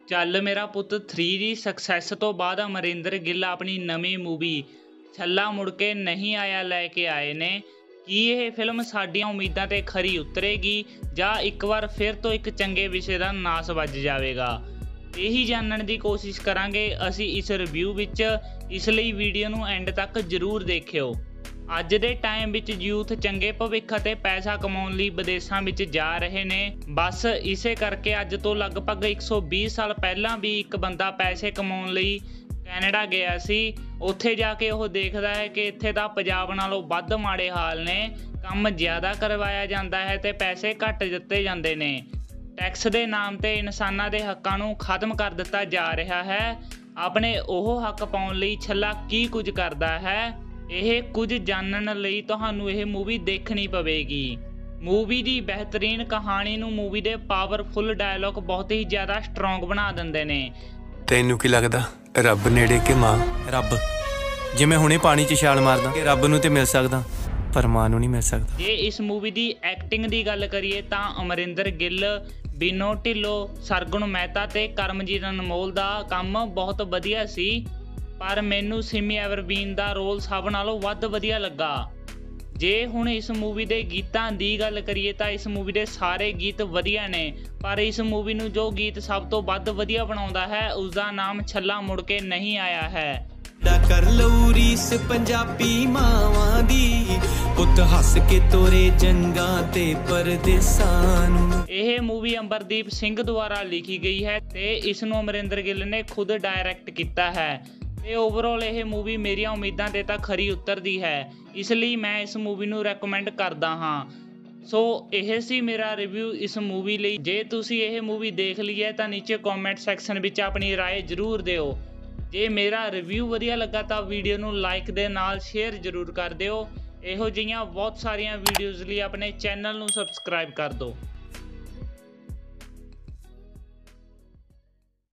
ਚੱਲ ਮੇਰਾ ਪੁੱਤ 3 ਦੀ ਸਕਸੈਸ ਤੋਂ ਬਾਅਦ ਅਮਰਿੰਦਰ ਗਿੱਲ ਆਪਣੀ ਨਵੀਂ ਮੂਵੀ ਛੱਲਾ ਮੁੜ ਕੇ ਨਹੀਂ ਆਇਆ ਲੈ ਕੇ ਆਏ ਨੇ। ਕੀ ਇਹ ਫਿਲਮ ਸਾਡੀਆਂ ਉਮੀਦਾਂ ਤੇ ਖਰੀ ਉਤਰੇਗੀ ਜਾਂ ਇੱਕ ਵਾਰ ਫਿਰ ਤੋਂ ਇੱਕ ਚੰਗੇ ਵਿਸ਼ੇ ਦਾ ਨਾਸ ਵੱਜ ਜਾਵੇਗਾ? ਇਹੀ ਜਾਣਨ ਦੀ ਕੋਸ਼ਿਸ਼ ਕਰਾਂਗੇ ਅਸੀਂ ਇਸ ਰਿਵਿਊ ਵਿੱਚ। ਇਸ ਲਈ ਵੀਡੀਓ ਨੂੰ ਐਂਡ ਤੱਕ ਜ਼ਰੂਰ ਦੇਖਿਓ। ਅੱਜ ਦੇ ਟਾਈਮ ਵਿੱਚ ਯੂਥ ਚੰਗੇ ਭਵਿੱਖ ਅਤੇ ਪੈਸਾ ਕਮਾਉਣ ਲਈ ਵਿਦੇਸ਼ਾਂ ਵਿੱਚ ਜਾ ਰਹੇ ਨੇ। ਬਸ ਇਸੇ ਕਰਕੇ ਅੱਜ ਤੋਂ ਲਗਭਗ 120 ਸਾਲ ਪਹਿਲਾਂ ਵੀ ਇੱਕ ਬੰਦਾ ਪੈਸੇ ਕਮਾਉਣ ਲਈ ਕੈਨੇਡਾ ਗਿਆ ਸੀ। ਉੱਥੇ ਜਾ ਕੇ ਉਹ ਦੇਖਦਾ ਹੈ ਕਿ ਇੱਥੇ ਤਾਂ ਪੰਜਾਬ ਨਾਲੋਂ ਵੱਧ ਮਾੜੇ ਹਾਲ ਨੇ। ਕੰਮ ਜ਼ਿਆਦਾ ਕਰਵਾਇਆ ਜਾਂਦਾ ਹੈ ਤੇ ਪੈਸੇ ਘੱਟ ਦਿੱਤੇ ਜਾਂਦੇ ਨੇ। ਟੈਕਸ ਦੇ ਨਾਮ ਤੇ ਇਨਸਾਨਾਂ ਦੇ ਹੱਕਾਂ ਨੂੰ ਖਤਮ ਕਰ ਦਿੱਤਾ ਜਾ ਰਿਹਾ ਹੈ। ਆਪਣੇ ਉਹ ਹੱਕ ਪਾਉਣ ਲਈ ਛੱਲਾ ਕੀ ਕੁਝ ਕਰਦਾ ਹੈ, ਇਹ ਕੁਝ ਜਾਣਨ ਲਈ ਤੁਹਾਨੂੰ ਇਹ ਮੂਵੀ ਦੇਖਣੀ ਪਵੇਗੀ। ਮੂਵੀ ਦੀ ਬਿਹਤਰੀਨ ਕਹਾਣੀ ਨੂੰ ਮੂਵੀ ਦੇ ਪਾਵਰਫੁੱਲ ਡਾਇਲੌਗ ਬਹੁਤ ਹੀ ਜ਼ਿਆਦਾ ਸਟਰੋਂਗ ਬਣਾ ਦਿੰਦੇ ਨੇ। ਤੈਨੂੰ ਕੀ ਲੱਗਦਾ ਰੱਬ ਨੇੜੇ ਕਿ ਮਾਂ? ਰੱਬ ਜਿਵੇਂ ਹੁਣੇ ਪਾਣੀ 'ਚ ਛਾਲ ਮਾਰਦਾ ਕਿ ਰੱਬ ਨੂੰ ਤੇ ਮਿਲ ਸਕਦਾ ਪਰ ਮਾਂ ਨੂੰ ਨਹੀਂ ਮਿਲ ਸਕਦਾ। ਜੇ ਇਸ ਮੂਵੀ ਦੀ ਐਕਟਿੰਗ ਦੀ ਗੱਲ ਕਰੀਏ ਤਾਂ ਅਮਰਿੰਦਰ ਗਿੱਲ, ਬੀਨੋ ਢਿੱਲੋਂ, ਸਰਗੁਣ ਮਹਿਤਾ ਤੇ ਕਰਮਜੀਤ ਅਨਮੋਲ ਦਾ ਕੰਮ ਬਹੁਤ ਵਧੀਆ ਸੀ। ਪਰ ਮੈਨੂੰ ਸਿਮੀ ਐਵਰਬੀਨ ਦਾ ਰੋਲ ਸਭ ਨਾਲੋਂ ਵੱਧ ਵਧੀਆ ਲੱਗਾ। ਜੇ ਹੁਣ ਇਸ ਮੂਵੀ ਦੇ ਗੀਤਾਂ ਦੀ ਗੱਲ ਕਰੀਏ ਤਾਂ ਇਸ ਮੂਵੀ ਦੇ ਸਾਰੇ ਗੀਤ ਵਧੀਆ ਨੇ, ਪਰ ਇਸ ਮੂਵੀ ਨੂੰ ਜੋ ਗੀਤ ਸਭ ਤੋਂ ਵੱਧ ਵਧੀਆ ਬਣਾਉਂਦਾ ਹੈ ਉਸਦਾ ਨਾਮ ਛੱਲਾ ਮੁੜ ਕੇ ਨਹੀਂ ਆਇਆ ਹੈ। ਕਰ ਲਊ ਰੀਸ ਪੰਜਾਬੀ ਮਾਵਾਂ ਦੀ, ਪੁੱਤ ਹੱਸ ਕੇ ਤੋਰੇ ਜੰਗਾਂ ਤੇ ਪਰਦੇਸਾਂ ਨੂੰ। ਇਹ ਮੂਵੀ ਅੰਬਰਦੀਪ ਸਿੰਘ ਦੁਆਰਾ ਲਿਖੀ ਗਈ ਹੈ ਤੇ ਇਸ ਨੂੰ ਅਮਰਿੰਦਰ ਗਿੱਲ ਨੇ ਖੁਦ ਡਾਇਰੈਕਟ ਕੀਤਾ ਹੈ। ਤੇ ਓਵਰਆਲ ਇਹ ਮੂਵੀ ਮੇਰੀਆਂ ਉਮੀਦਾਂ ਤੇ ਤਾਂ ਖਰੀ ਉਤਰਦੀ ਹੈ, ਇਸ ਲਈ ਮੈਂ ਇਸ ਮੂਵੀ ਨੂੰ ਰეკਮੈਂਡ ਕਰਦਾ ਹਾਂ। ਸੋ ਇਹ ਸੀ ਮੇਰਾ ਰਿਵਿਊ ਇਸ ਮੂਵੀ ਲਈ। ਜੇ ਤੁਸੀਂ ਇਹ ਮੂਵੀ ਦੇਖ ਲਈ ਹੈ ਤਾਂ ਨੀਚੇ ਕਮੈਂਟ ਸੈਕਸ਼ਨ ਵਿੱਚ ਆਪਣੀ ਰਾਏ ਜ਼ਰੂਰ ਦਿਓ। ਜੇ ਮੇਰਾ ਰਿਵਿਊ ਵਧੀਆ ਲੱਗਾ ਤਾਂ ਵੀਡੀਓ ਨੂੰ ਲਾਈਕ ਦੇ ਨਾਲ ਸ਼ੇਅਰ ਜ਼ਰੂਰ ਕਰ ਦਿਓ। ਇਹੋ ਜਿਹੀਆਂ ਬਹੁਤ ਸਾਰੀਆਂ ਵੀਡੀਓਜ਼ ਲਈ ਆਪਣੇ ਚੈਨਲ ਨੂੰ ਸਬਸਕ੍ਰਾਈਬ ਕਰ ਦਿਓ।